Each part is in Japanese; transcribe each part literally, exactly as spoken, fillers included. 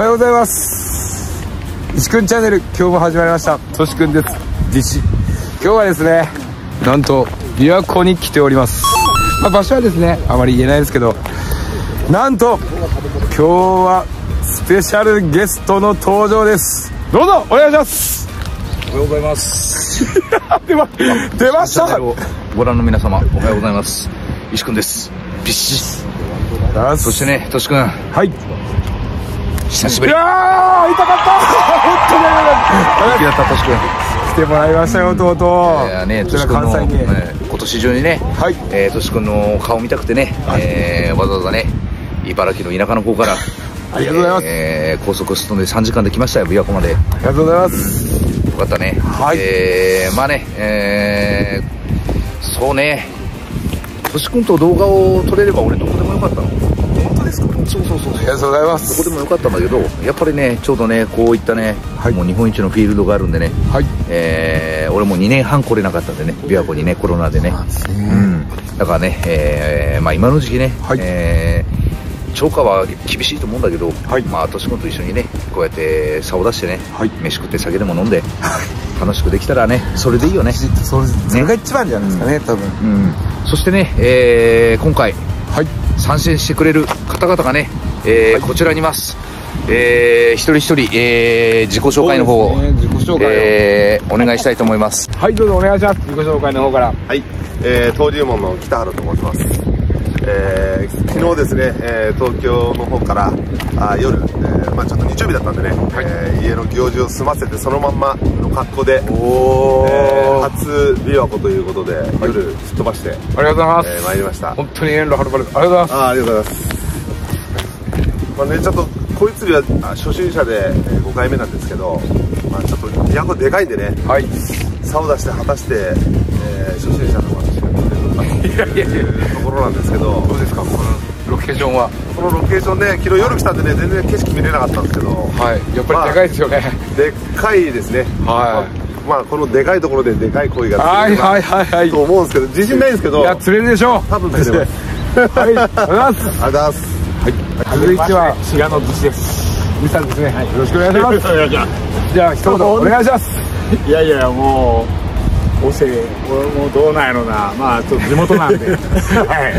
はようございます。石くんチャンネル、今日も始まりました。としくんです。実施。今日はですね、なんと琵琶湖に来ております。まあ、場所はですね、あまり言えないですけど、なんと今日はスペシャルゲストの登場です。どうぞお願いします。 おはようございます。 出ま、出ました。 ご覧の皆様、おはようございます。石くんです。ビッシュ。そしてね、としくん。 はい。 久しぶり。 いやー、痛かった。本当に元気だった、としくん。 来てもらいましたよ、とうとう。 いやね、としくんの、えー、今年中にね、はい、えー、としくんの顔見たくてね、はい、えー、わざわざね、茨城の田舎の方から、 ありがとうございます。 えー、高速ストでさんじかんで来ましたよ、琵琶湖まで。 ありがとうございます。 うん、よかったね。はい。えー、まあね、えー、そうね、としくんと動画を撮れれば俺どこでもよかったの。本当ですか？そうそうそう。 ありがとうございます。 どこでもよかったんだけど、やっぱりね、ちょうどね、こういったね、はい、もう日本一のフィールドがあるんでね、はい、えー、俺もにねんはん来れなかったんでね、琵琶湖にね、コロナでね。そうですね。うん。だからね、えー、まあ今の時期ね、はい、えー、超過は厳しいと思うんだけど、はい、まあとしくんと一緒にね、こうやって差を出してね、はい、飯食って酒でも飲んで、楽しくできたらね、それでいいよね。 それ、それが一番じゃないですかね、多分。 うん。そしてね、えー、今回、はい、参戦してくれる方々がね、えーはい、こちらにいます。えー、一人一人、えー、自己紹介の方を、ね、自己紹介を、えー、お願いしたいと思います。 はい、どうぞお願いします。自己紹介の方から。 はい、えー、登竜門の北原と申します。えー、昨日ですね、えー、東京の方からあ夜、えーまあ、ちょっと日曜日だったんでね、はい、えー、家の行事を済ませてそのまんまの格好で、おえー、初琵琶湖ということで、はい、夜すっ飛ばしてありがとうございます、 えー、参りました。 本当に遠路はるばるありがとうございます。 あありがとうございます。まあね、ちょっとこいつりは初心者でごかいめなんですけど、まあ、ちょっと琵琶湖でかいんでね、はい、竿を出して果たして、えー、初心者の私が取れるのかというところなんですけど、 どうですかこのロケーションは。 このロケーションね、昨日夜来たんでね、全然景色見れなかったんですけど、 はい、やっぱりでかいですよね、まあ、 でっかいですね。はい、まあ、まあ、このでかいところででかい鯉が釣れるはいはいはいと思うんですけど、自信ないんですけど、 いや釣れるでしょう。 多分釣れます。 はい、ありがとうございます。 ありがとうございます。 はい、続いては滋賀の寿司です。みさんですね。はい、よろしくお願いします。じゃあ一言お願いします。 いやいやもうおせもうどうなんやろな、まあちょっと地元なんで。はい。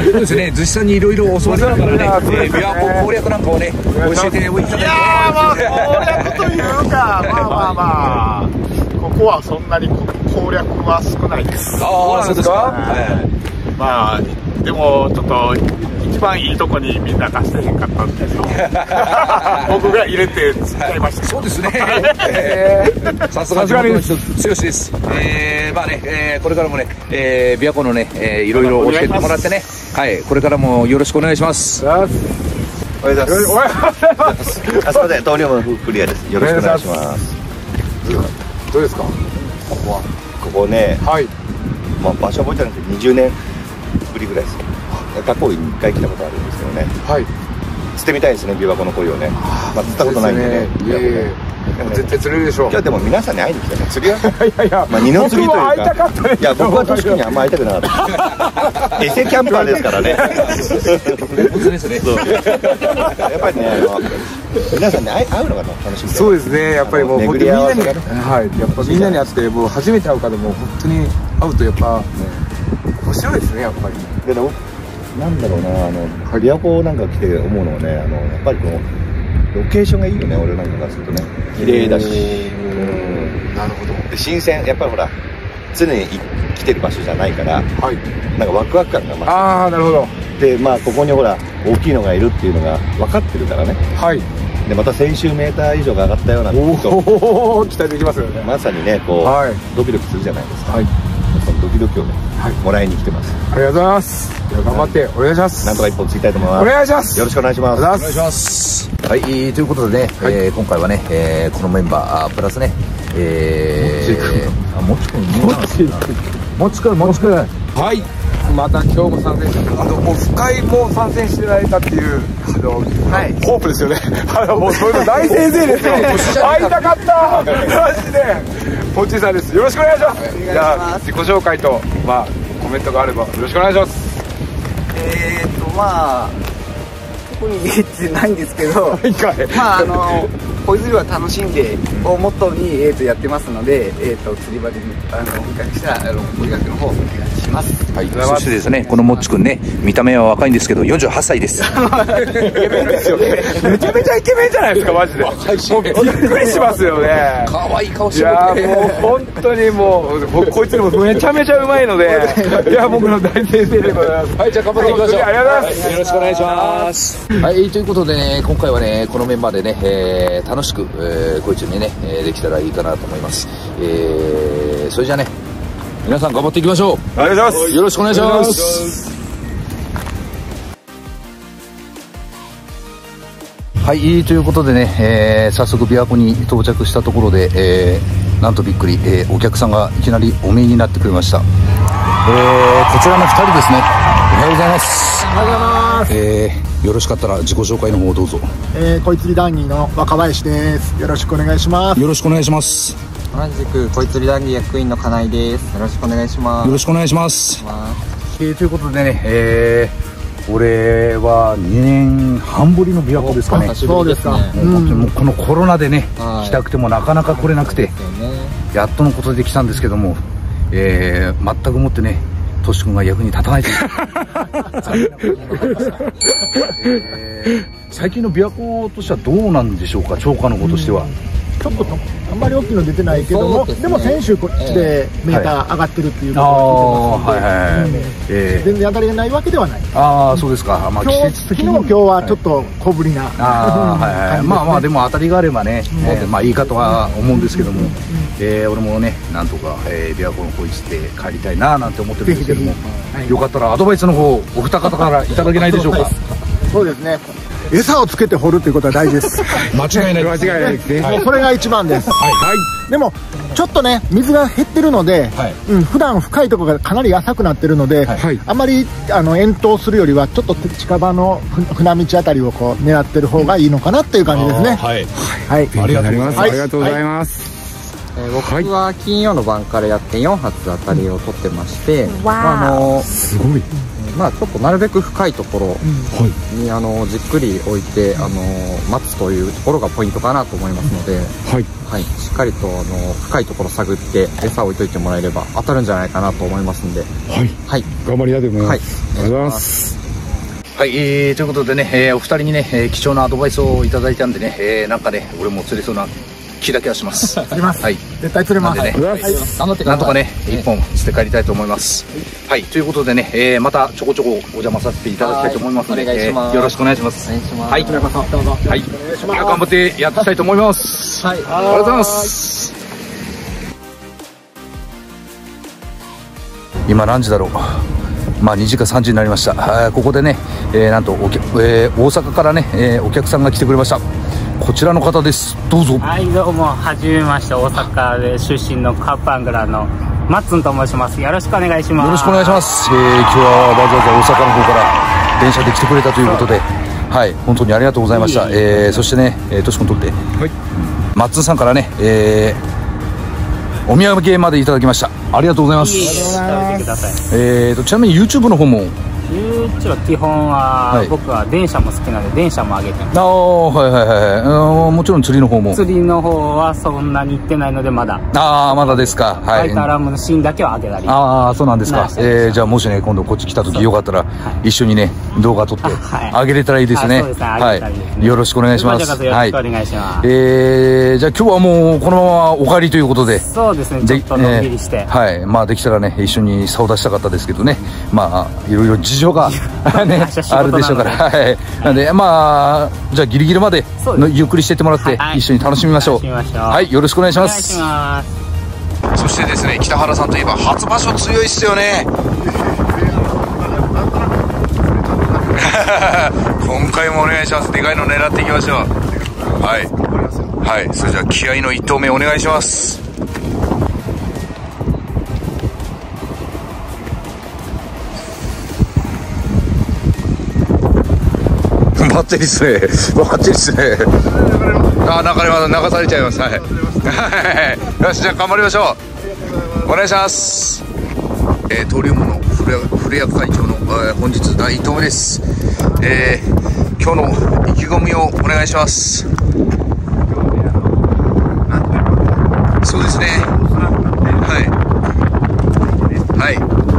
そうですね。寿司さんにいろいろ教わりながらね、琵琶湖攻略なんかをね教えていただいて。いやーまあ攻略というか、まあまあまあここはそんなに攻略は少ないです。 ああそうですか。 まあでもちょっと一番いいとこにみんな出してへんかったんですよ。僕が入れて使いました。 そうですね。さすが地元の人強しです。えー、まあね、えー、これからもね、えー、琵琶湖のね、えー、いろいろ教えてもらってね、はい、これからもよろしくお願いします。 おはようございます。おはようございます。あ、すみません、登竜門クリアです。よろしくお願いします。 どうですかここは。 ここね、はい、まあ場所覚えてないんですけどにじゅうねんぶりぐらいです。過去にいっかい来たことあるんですけどね、はい、釣ってみたいですね、琵琶湖の鯉をね。まあ釣ったことないんでね、 絶対釣れるでしょう。 いやでも皆さんに会いに来たね、釣りは。 いやいや、 まあ二の釣りというか、 いや僕は確かにあんま会いたくなかった。エセキャンパーですからね。 本当ですね。 やっぱりね、あの皆さんに会うのが楽しみ。 そうですね、やっぱりもう本当にみんなに、はい、やっぱみんなに会ってもう初めて会う方も本当に会うとやっぱ面白いですね、やっぱり。 でなんだろうな、あの琵琶湖なんか来て思うのはね、あのやっぱりこのロケーションがいいよね、俺なんかからするとね、綺麗だし、 なるほど。 で新鮮、やっぱりほら常に来てる場所じゃないから、はい、なんかワクワク感が増す。 ああ、なるほど。 でまあここにほら大きいのがいるっていうのが分かってるからね。はい。でまたせんじゅうメーター以上が上がったような、 おお期待できますよね。 まさにねこう、はい、ドキドキするじゃないですか。はい。そのドキドキをね、はい、もらいに来てます。 ありがとうございます。頑張ってお願いします。 なんとか一本つきたいと思います。 お願いします。 よろしくお願いします。 お願いします。はい、ということでね、はい、えー、今回はね、えー、このメンバープラスね、えー、あ、もちくん、もちくん、もちくん、もちくん、はい、 また今日も参戦して、あのもう深井も参戦していただいたっていうあの、はい、ホープですよね。あのもうそれの大先生ですよ。会いたかった。マジで。ポッチーさんです。よろしくお願いします。じゃあ自己紹介とまあコメントがあればよろしくお願いします。 えーっとまあ特にってないんですけどまああの鯉釣りは楽しんでをモットーに、えー、とやってますので、えー、と釣り場であのお客したらご予約の方お願いします。 はい、そしてですね、このもっちくんね、見た目は若いんですけどよんじゅうはっさいです。 イケメンですよね。めちゃめちゃイケメンじゃないですか、マジで。もうびっくりしますよね。 可愛い顔してる。いやもう本当にもう僕こいつにもめちゃめちゃうまいので、いや僕の大先生でございます。 はい、じゃあ頑張っていきましょう。 ありがとうございます。 よろしくお願いします。はい、ということでね、今回はね、このメンバーでね、えー、楽しく、えー、こいつにね、えー、できたらいいかなと思います。えー、それじゃあね、皆さん頑張っていきましょう。 お願いします。 よろしくお願いします。はい、ということでね、えー、早速琵琶湖に到着したところで、えー、なんとびっくり、えー、お客さんがいきなりお見えになってくれました。えー、こちらのふたりですね。おはようございます。 おはようございます。 えー、よろしかったら自己紹介の方をどうぞ。 えー、こい釣り談義の若林です。よろしくお願いします。 よろしくお願いします。 同じくこい釣り談義役員の金井です。よろしくお願いします。 よろしくお願いします。えー、ということでね、えー、俺はにねんはんぶりの琵琶湖ですかね。 そうですか。 もう本当にもうこのコロナでね、来たくてもなかなか来れなくて、やっとのことで来たんですけども、えー、全くもってね、トシ君が役に立たないというえー、最近の琵琶湖としてはどうなんでしょうか、超過の子としては。 ちょっとあんまり大きいの出てないけども、 で, ね、でも先週こっちでメーター上がってるっていうことを聞いてますので、全然当たりがないわけではない。 ああ、そうですか。まあ、 季節的にも今日はちょっと小ぶりな、 ああ、はいはい、まあまあでも当たりがあればね、えー、まあいいかとは思うんですけども、えー、俺もねなんとか、えー、琵琶湖のこいつって帰りたいななんて思ってるんですけども、はい、よかったらアドバイスの方お二方からいただけないでしょうか。 そうですね、餌をつけて掘るということは大事です。 間違いない、 間違いないですね。 はい、それが一番です。はい、はい、でもちょっとね水が減ってるので、はい、うん、普段深いところがかなり浅くなってるので、はい、あまりあの遠投するよりはちょっと近場の船道あたりをこう狙ってる方がいいのかなっていう感じですね。 はい、 はい、 ありがとうございます。ありがとうございます。 えー、僕は金曜の晩からやってよん発当たりを取ってまして、まあ、あのすごい、 まあちょっとなるべく深いところに、うん、あのじっくり置いてあの待つというところがポイントかなと思いますので、はいはい、しっかりとあの深いところ探って餌を置いといてもらえれば当たるんじゃないかなと思いますので、 はい、はい、頑張りたいと思います。はい、ありがとうございます。 はい、えー、ということでね、えー、お二人にね、えー、貴重なアドバイスをいただいたんでね、えー、なんかね俺も釣れそうな気だけはします。 釣れます。 はい。 絶対釣れます。 なんでね、はい、頑張ってなんとかね、一本して帰りたいと思います。はい、ということでね、えー、またちょこちょこお邪魔させていただきたいと思いますので、えー、よろしくお願いします。 お願いします。 はい、どうぞ。はい、頑張ってやっていきたいと思います。はい、ありがとうございます。今何時だろう。まあにじかさんじになりました。ここでね、えー、なんとおき、えー、大阪からね、えー、お客さんが来てくれました。こちらの方です。どうぞ。 はい、どうも、はじめまして。大阪で出身のカップアングラーのマッツンと申します。よろしくお願いします。 よろしくお願いします。えー、今日はわざわざ大阪の方から電車で来てくれたということで、はい、本当にありがとうございました。えー、そしてね、えー、とし君とって、はい、マッツンさんからね、えー、お土産までいただきました。ありがとうございます。 食べてください。 えーと、ちなみに YouTube の方も YouTube は基本は、はい、僕は電車も好きなので電車も上げてます。 ああ、はいはいはい。もちろん釣りの方も。 釣りの方はそんなに行ってないのでまだ。 ああ、まだですか。 はい。ライトアラームのシーンだけは上げたり。 ああ、そうなんですか。えー、じゃあもしね今度こっち来た時よかったら、はい、一緒にね動画撮って上げれたらいいですね。そうですね。はい。よろしくお願いします。 よろしくお願いします。 えー、じゃあ今日はもうこのままお帰りということで。 そうですね。ちょっとのんびりして。 はい。まあできたらね一緒に竿出したかったですけどね。まあいろいろ事情がねあるでしょうから。はい。なんでまあじゃあギリギリまでゆっくりしてってもらって一緒に楽しみましょう。はい。よろしくお願いします。 お願いします。 そしてですね、北原さんといえば初場所強いっすよね。今回もお願いします。でかいの狙っていきましょう。はいはい、それじゃあ気合いの一投目お願いします。バッチリっすね。バッチリっすね。あ、流れま流されちゃいます。はい。よし、じゃあ頑張りましょう。お願いします。えー、登竜門の古谷会長の、えー、本日第一投目です。 えー、今日の意気込みをお願いします。そうですね。はいはい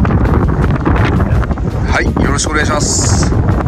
はい、よろしくお願いします。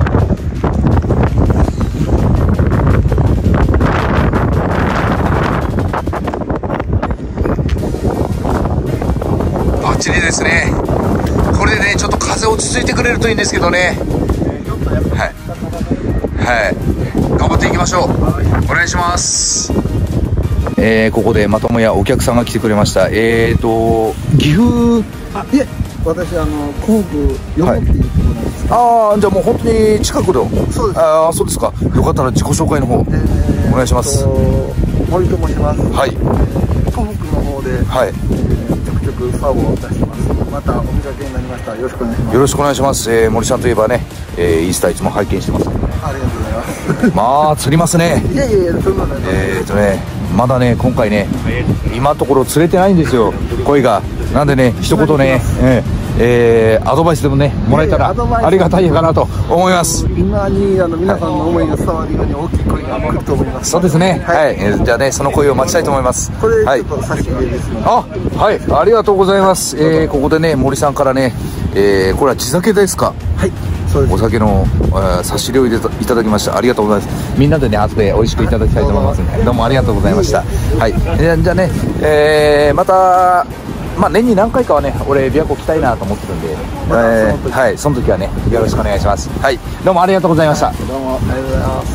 バッチリですね。これでね、ちょっと風落ち着いてくれるといいんですけどね。はいはい、頑張っていきましょう。お願いします。えー、ここでまともやお客さんが来てくれました。えーと岐阜、 あ、いえ、私あの甲府横っていうところなんですけど、 ああ、じゃあもう本当に近くの。 そうです。 ああ、そうですか。よかったら自己紹介の方、えー、お願いします。 森と申します。 はい。 東北の方で、はい、えー、ちょくちょくサーブを出してます。またお見かけになりましたらよろしくお願いします。 よろしくお願いします。えー、森さんといえばね、えー、インスタいつも拝見してます。 ありがとうございます。 まあ釣りますね。 いやいやいや、そんなのね。 えーとね、まだね、今回ね、今のところ釣れてないんですよ、鯉が。なんでね、一言ね、えーえー、アドバイスでもね、もらえたらありがたいかなと思います。 今にあの皆さんの思いが伝わるように大きい鯉が来ると思います。 そうですね。はい、はい、えー、じゃあね、その鯉を待ちたいと思います。 これちょっと差し入れですね。 あ、はい、ありがとうございます。えー、ここでね、森さんからね、えー、これは地酒ですか。 はい。 お酒の、えー、差し入れをいただきました。ありがとうございます。みんなでね、後で美味しくいただきたいと思いますので、どうもありがとうございました。はい、えー、じゃあね、えー、また、まあ、年に何回かはね、俺琵琶湖来たいなと思ってるんで、えー、はい、その時はね、よろしくお願いします。はい、どうもありがとうございました。 どうもありがとうございます。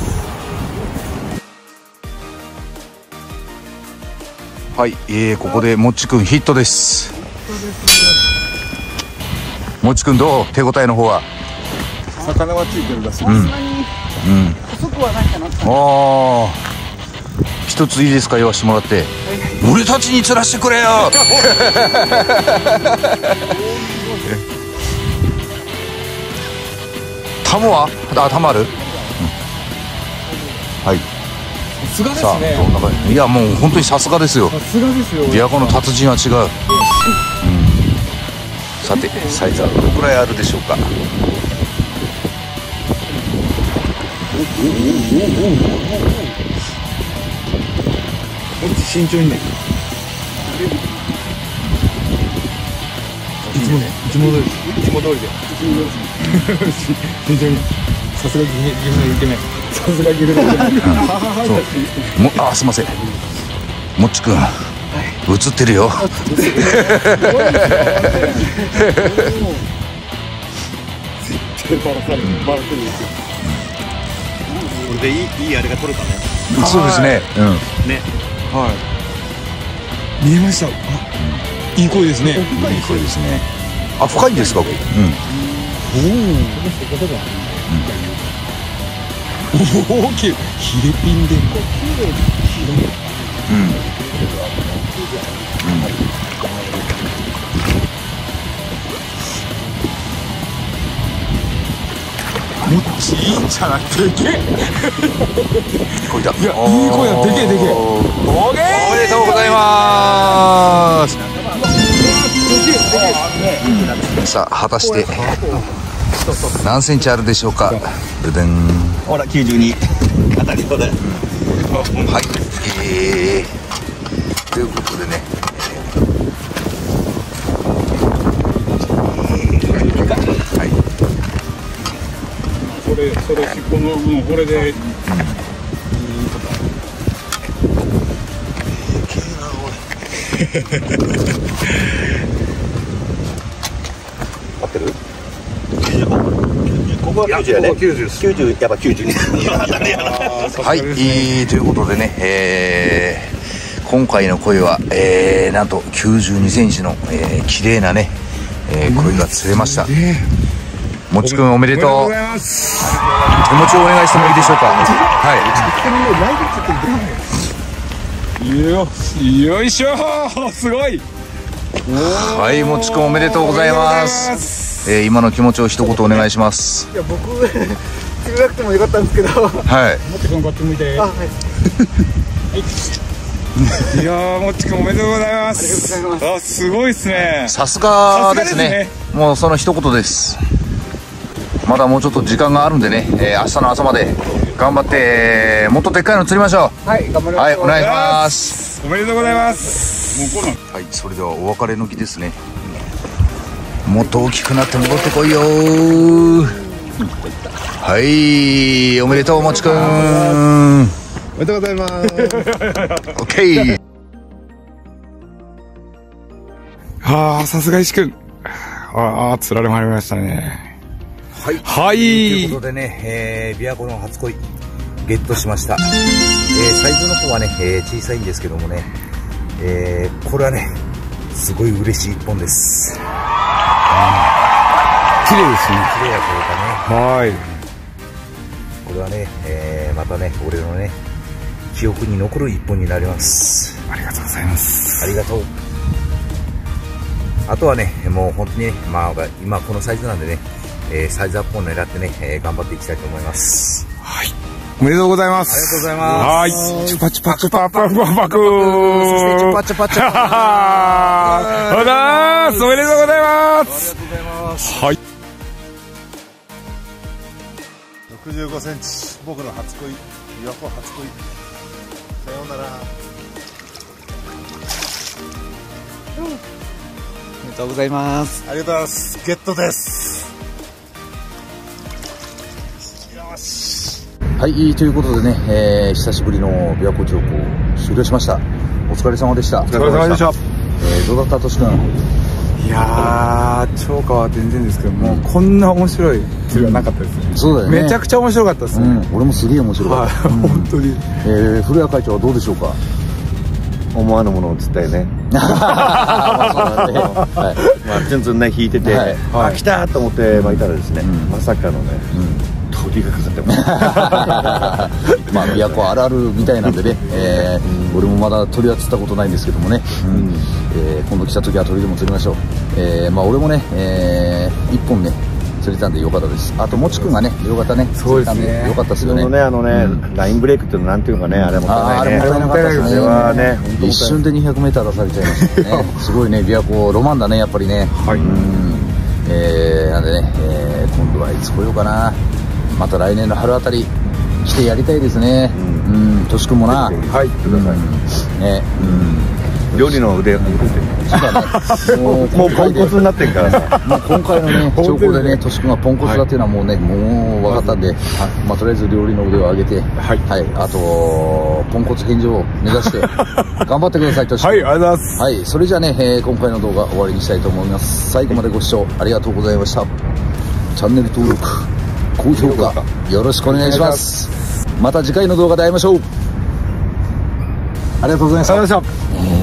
はい、えー、ここでもっちくんヒットです。もっちくんどう、手応えの方は。 魚はついてるらしい。 うん、うん、 細くはないかな。 ああ、一ついいですか、言わしてもらって。はい、俺たちに釣らしてくれよ。タモは、あ、タモある、うん、はい、 さすがですね。 どんな感じ。いや、もう本当にさすがですよ。 さすがですよ。 琵琶湖の達人は違う、うん、さてサイズはどのくらいあるでしょうか。 慎重にね。いつもね、いつも通り、いつも通りで。慎重に。さすが岐阜のイケメン。さすが岐阜のイケメン。 そう。も、あ、すみません。もっちくん、映ってるよ。 これでいい、いいあれが取れたね。 そうですね。うん。 ね。 はい。見えました。あ、いい声ですね。いい声ですね。あ、深いんですか。うん。おお。大きい。ヒレピンで。 うん。うん。 もっちいいんじゃない。でけえ。 こいだ。 いや、いい声だ。でけえでけえ。おめでとうございます。さあ、果たして何センチあるでしょうか。ででん。 ほら、きゅうじゅうに当たりそうだよ。 はい、えー、ということでね、はい、 それ、それ、尻尾の分、これで、うん、 合ってる？ここはきゅうじゅうやね。きゅうじゅうです。きゅうじゅう、やっぱきゅうじゅうに。 はい、えー、ということでね、えー、今回の鯉は、えー、なんときゅうじゅうにセンチの、えー、綺麗なね、えー、鯉が釣れました。もっちくんおめでとう。おめでとうございます。手持ちをお願いしてもいいでしょうか。 はい。よ、よいしょ、すごい。 はい、もっちくんおめでとうございます。えー、今の気持ちを一言お願いします。 いや、僕釣れなくてもよかったんですけど。 はい。 もっちくんこっち向いて。あ、はい。いやー、もっちくんおめでとうございます。ありがとうございます。あ、すごいですね。 さすがですね。もうその一言です。 まだもうちょっと時間があるんでね、えー、明日の朝まで頑張ってもっとでっかいの釣りましょう。 はい、頑張りましょう。 はい、お願いします。 おめでとうございます。 はい、それではお別れの儀ですね。もっと大きくなって戻ってこいよー。はい、おめでとうもちくん。 おめでとうございます。オッケー。 ああ、さすが石くん。ああ、釣られまいりましたね。 はい。 はい。ということでね、えー、琵琶湖の初恋、ゲットしました。えー、サイズの方はね、えー、小さいんですけどもね、えー、これはね、すごい嬉しい一本です。 綺麗ですね。 綺麗だというかね。 はい。 これはね、えー、またね、俺のね、記憶に残る一本になります。 ありがとうございます。 ありがとう。あとはね、もう本当にね、まあ、今このサイズなんでね、えー、サイズアップを狙ってね、えー、頑張っていきたいと思います。 はい。おめでとうございます。 ありがとうございます。 はい。チュパチュパチュパパパパクー。 そしてチュパチュパチュパ。 ありがとうございます。おめでとうございます。 ありがとうございます。 はい。 ろくじゅうごセンチ、僕の初恋、琵琶湖初恋。さようなら。 おめでとうございます。 ありがとうございます。ゲットです。よし。 はい、ということでね、えー、久しぶりの琵琶湖釣りを終了しました。お疲れ様でした。お疲れ様でした。 えー、どうだったとしくん。 いやー、超過は全然ですけども、こんな面白い釣りはなかったですね。 そうだよね。 めちゃくちゃ面白かったですね。 うん、俺もすげえ面白かった。 本当に。 えー、古谷会長はどうでしょうか。 思わぬものを釣ったよね。まあツンツンね引いてて、あ来たと思って巻いたらですね、まさかのね鳥がかかってます。 まあ琵琶湖あるあるみたいなんでね、えー、俺もまだ鳥は釣ったことないんですけどもね、うんえー、今度来た時は鳥でも釣りましょう。えー、まあ俺もね、えー、一本ね釣れたんでよかったです。あともちくんがねよかったね。 そうですね。 よかったですよね。 あのねラインブレイクっていうのなんていうかね、あれもったいないね。 あれもったいなかったですね。一瞬でにひゃくメーター出されちゃいましたね。すごいね琵琶湖ロマンだねやっぱりね。はい。うん。えー、なんでね、えー、今度はいつ来ようかな。また来年の春あたり来てやりたいですね。うん。としくんもな。はい。ください。ね。うん。 料理の腕が出てる。もうポンコツになってるからさ。 もう今回のね兆候でねとしくんがポンコツだっていうのはもうねもう分かったんで、まあとりあえず料理の腕を上げて、はい。あとポンコツ返上を目指して頑張ってくださいとしくん。 はい、ありがとうございます。 はい、それじゃあね今回の動画終わりにしたいと思います。最後までご視聴ありがとうございました。チャンネル登録高評価よろしくお願いします。また次回の動画で会いましょう。ありがとうございました。